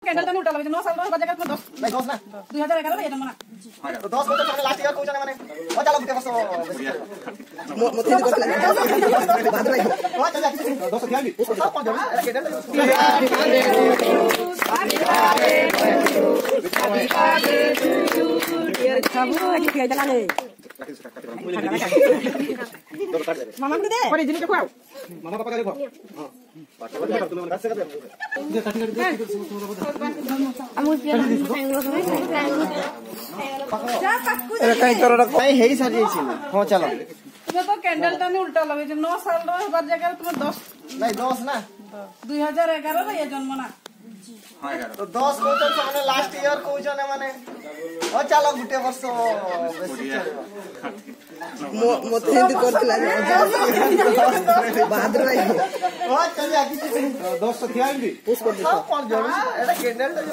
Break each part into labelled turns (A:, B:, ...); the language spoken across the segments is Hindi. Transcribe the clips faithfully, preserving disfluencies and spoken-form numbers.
A: कैंडल तो उल्टा लगे नौ साल रो बजे का दस नहीं दस ना दो हज़ार ग्यारह ये नंबर हां तो दस को तो हमने लास्ट ईयर को जाने माने हो चलो गुटे वर्ष मोते को बाद रे हो चल दस क्या भी उसको सब कौन जाने कैंडल यार खाबो कि क्या चलाने मामा को दे पर जिनी को खाओ मामा पापा का देखो हां पापा का तुम मन कैसे करते हो ये काट कर दे अमुस जा पक्कू ए कहीं करो कहीं है ही सारी छी हां चलो तुम्हें तो कैंडल टाने उल्टा लगे नौ साल रो बार जगह तुम दस नहीं दस ना दो हज़ार ग्यारह रे ये जन्म ना हां ग्यारह तो दस को तो हमने लास्ट ईयर को जाने माने हो चलो गुटे वर्ष बेसी चलेबा मोते हिंदी करथिला बाद रे हो चल जा कि दस तो थिया हिंदी उसको देखो कौन जोड़ एटा कैंडल तो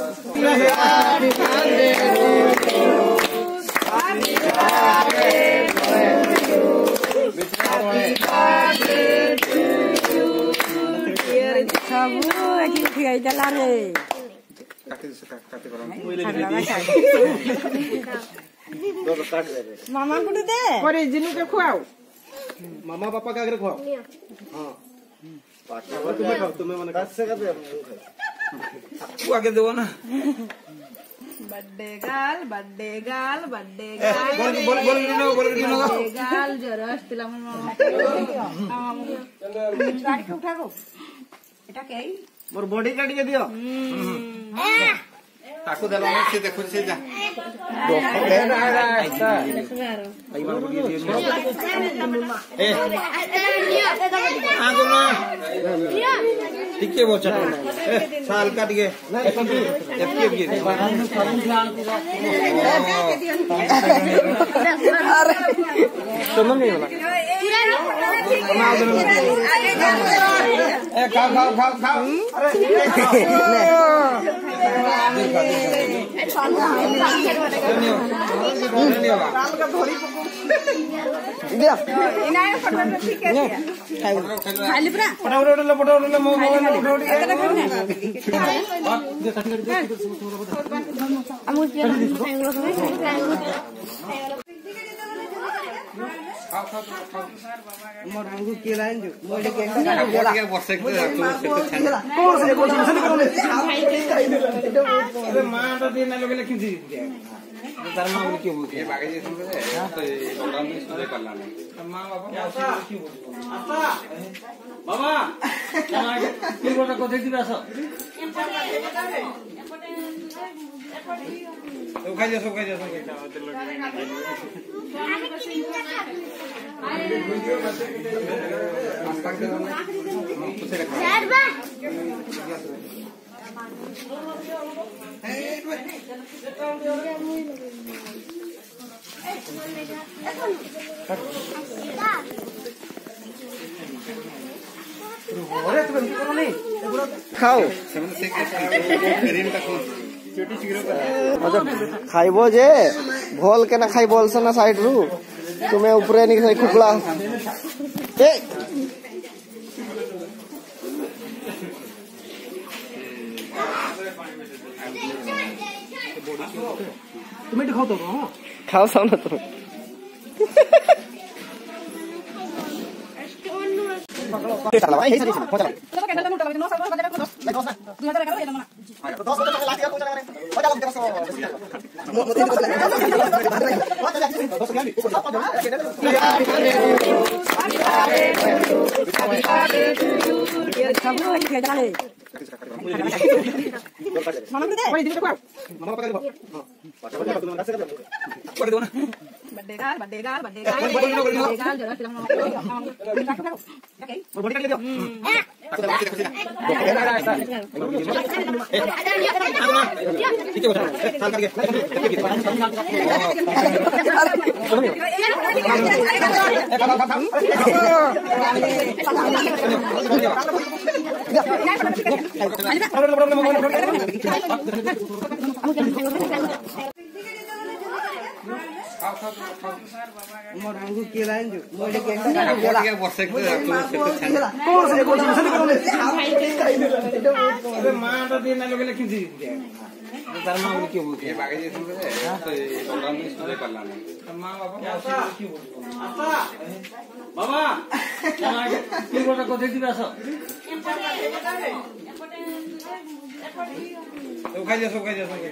A: मामा को दे पर जिनु के खुआओ मामा पापा के आगे खुआओ हां पापा तुम्हें खाओ तुम्हें मन कैसे करते तू आगे दो ना बर्थडे गाल बर्थडे गाल बर्थडे गाल बोल बोल बोल नो बोल नो गाल जरा अस्तिला मन गाड़ी को उठाओ एटा के मोर बॉडी काटी के दियो ताको देलो से देखो से जा ए आगो ना ठीक है वो चल साल काट के एफके भी अरे तुम नहीं होला ए खाओ खाओ खाओ खाओ मरंगु के लाइन जो मोले के के वर्षे के कोन से कोन से कोन अरे मां तो दिन लगे लेकिन जी धर्मा बोल के बोलते हैं बागे जी सुन रहे हैं तो प्रोग्राम में सुने कर लाने मां बाबा क्यों बोलते बाबा मां के बोलता को देखि बस तो खाइ जा सब खाइ जा सब खाओ खाइब जे भल के ना खाइ बोलस ना साइड रु तुम्हें ऊपर नहीं खाई खुकला ए तुम्हें खाओ तो खाओ साउ ना तुम चला भाई हे सरी हो चला तो कैंडल तो उल्टा लगे नौ साल बजे का दस नहीं दस ना दो हज़ार ग्यारह ये नंबर तो दस को तो लास्ट ईयर को जाने माने हो चलो गुटे वर्ष मोते को बाद रे हो चल जा कि दस क्या भी उसको सब कौन जोड़ कैंडल यार खाबो कि क्या चलाने मामा को दे पर जिनु को खाओ मामा पापा का देखो हां पापा का तुम मन कैसे करते हो कर दो ना बर्थडे गाल बर्थडे गाल बर्थडे गाल बर्थडे गाल जरा फिल्म ओके बॉडी काट के दियो ठीक है साल काट के मोर मुंगू के लाइन जो मोले के गेला के वर्षे के कोन से कोन से कोन अरे मां तो दिन लोग लेकिन दी तार मां बोल क्यों बोलती है बागे जे सुन रे तो प्रोग्राम में स्टोरी करला नहीं मां बाबा क्यों बोल आता बाबा मां की बोल को देखि आसो तो खाई जा सो खाई जा सो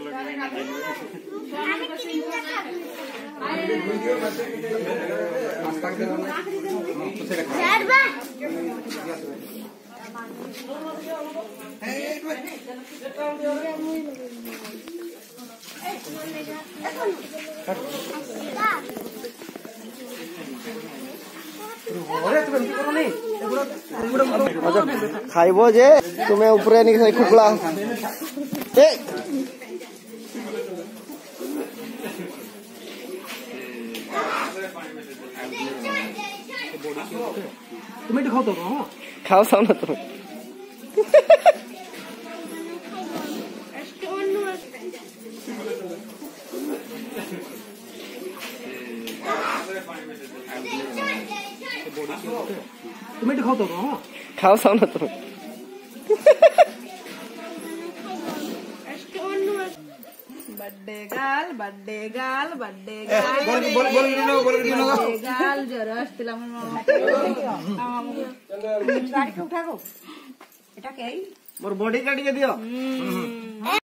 B: खाइबो जे तुम्हें ऊपर नहीं खुकला
A: तुम्हें खाओ तो
B: खाओ साव ना तुम
A: तुम्हें खाओ तो
B: खाओ साव ना तुम
A: बर्थडे गाल बर्थडे गाल बर्थडे गाल
B: बोल बोल बोल नो बोल नो
A: गाल जरा असतिला मन गाड़ी को उठाको एटा के
B: मोर बॉडी काट के दियो